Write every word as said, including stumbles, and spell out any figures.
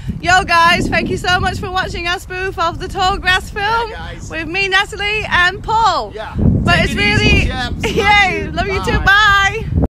Yo guys, thank you so much for watching our spoof of the Tall Grass film yeah, with me, Natalie and Paul. Yeah. But Take it's it really easy, chaps. Love yeah, you. love you Bye. too. Bye.